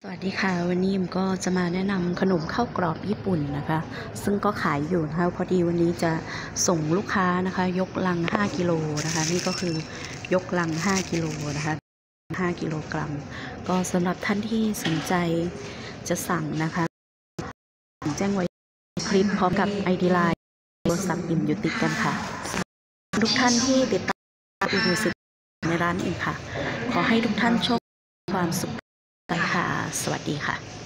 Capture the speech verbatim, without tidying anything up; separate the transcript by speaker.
Speaker 1: สวัสดีค่ะวันนี้อิมก็จะมาแนะนำขนมข้าวกรอบญี่ปุ่นนะคะซึ่งก็ขายอยู่นะคะพอดีวันนี้จะส่งลูกค้านะคะยกลังห้ากิโลนะคะนี่ก็คือยกลังห้ากิโลนะคะห้ากิโลกรัมก็สำหรับท่านที่สนใจจะสั่งนะคะแจ้งไว้คลิปพร้อมกับ ไอ ดี ไลน์ โทรศัพท์อิมอยู่ติดกันค่ะทุกท่านที่ติดตามอุดหนุนสินค้าในร้านอิมค่ะขอให้ทุกท่านโชคความสุขกันค่ะสวัสดีค่ะ